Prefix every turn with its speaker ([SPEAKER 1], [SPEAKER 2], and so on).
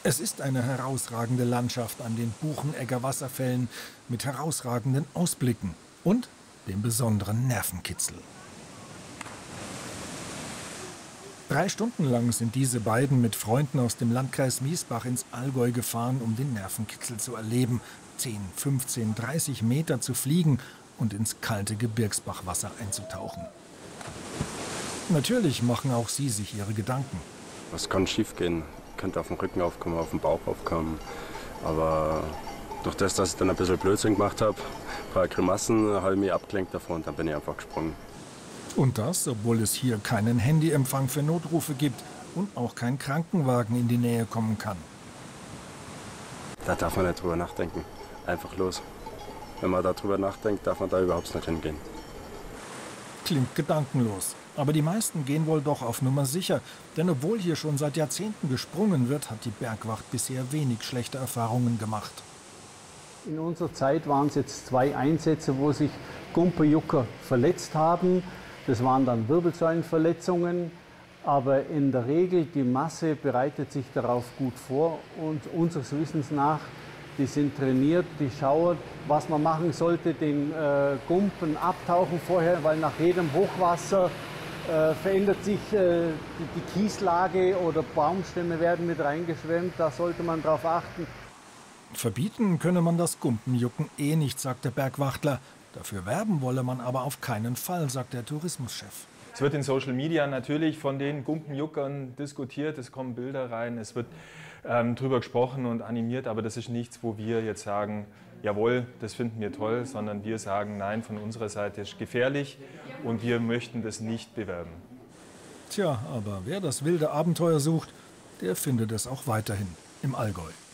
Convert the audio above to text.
[SPEAKER 1] Es ist eine herausragende Landschaft an den Buchenegger Wasserfällen mit herausragenden Ausblicken und dem besonderen Nervenkitzel. 3 Stunden lang sind diese beiden mit Freunden aus dem Landkreis Miesbach ins Allgäu gefahren, um den Nervenkitzel zu erleben, 10, 15, 30 Meter zu fliegen und ins kalte Gebirgsbachwasser einzutauchen. Natürlich machen auch sie sich ihre Gedanken.
[SPEAKER 2] Was kann schief gehen? Könnte auf dem Rücken aufkommen, auf dem Bauch aufkommen. Aber durch das, dass ich dann ein bisschen Blödsinn gemacht habe, ein paar Grimassen, habe ich mich abgelenkt davon und dann bin ich einfach gesprungen.
[SPEAKER 1] Und das, obwohl es hier keinen Handyempfang für Notrufe gibt und auch kein Krankenwagen in die Nähe kommen kann.
[SPEAKER 2] Da darf man nicht drüber nachdenken. Einfach los. Wenn man darüber nachdenkt, darf man da überhaupt nicht hingehen.
[SPEAKER 1] Klingt gedankenlos. Aber die meisten gehen wohl doch auf Nummer sicher. Denn obwohl hier schon seit Jahrzehnten gesprungen wird, hat die Bergwacht bisher wenig schlechte Erfahrungen gemacht.
[SPEAKER 3] In unserer Zeit waren es jetzt 2 Einsätze, wo sich Gumperjucker verletzt haben. Das waren dann Wirbelsäulenverletzungen. Aber in der Regel, die Masse bereitet sich darauf gut vor. Und unseres Wissens nach, die sind trainiert, die schauen, was man machen sollte, den Gumpen abtauchen vorher, weil nach jedem Hochwasser verändert sich die Kieslage oder Baumstämme werden mit reingeschwemmt. Da sollte man darauf achten.
[SPEAKER 1] Verbieten könne man das Gumpenjucken eh nicht, sagt der Bergwachtler. Dafür werben wolle man aber auf keinen Fall, sagt der Tourismuschef.
[SPEAKER 4] Es wird in Social Media natürlich von den Gumpenjuckern diskutiert, es kommen Bilder rein, es wird drüber gesprochen und animiert, aber das ist nichts, wo wir jetzt sagen, jawohl, das finden wir toll, sondern wir sagen, nein, von unserer Seite ist gefährlich und wir möchten das nicht bewerben.
[SPEAKER 1] Tja, aber wer das wilde Abenteuer sucht, der findet es auch weiterhin im Allgäu.